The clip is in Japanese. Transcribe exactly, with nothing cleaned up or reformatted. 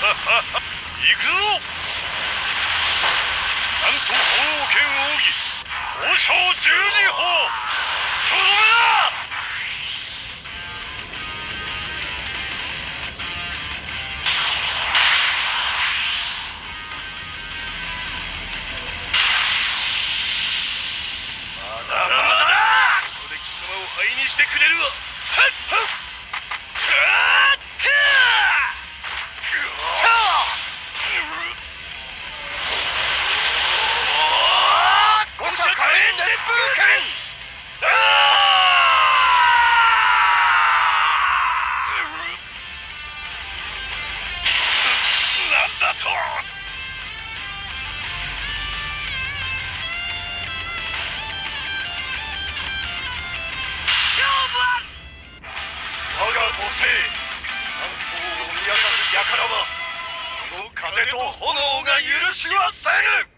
行くぞ。なんと鳳凰剣奥義宝生十字砲、とどめだ。まだまだここで貴様を灰にしてくれるわ。はっはっだと。我が母性、南方を脅かす輩はこの風と炎が許しはせぬ。